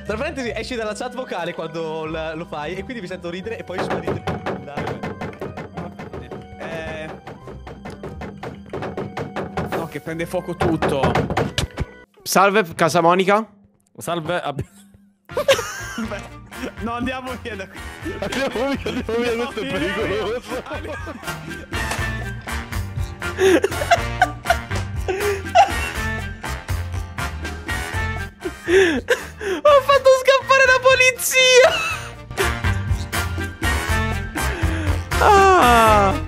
Tra parentesi, esci dalla chat vocale quando lo fai e quindi mi sento ridere e poi sparire. No, che prende fuoco tutto. Salve, Casa Monica. Salve. No, andiamo via da qui. Andiamo via, questo è pericoloso. Ho fatto scappare la polizia. Ah.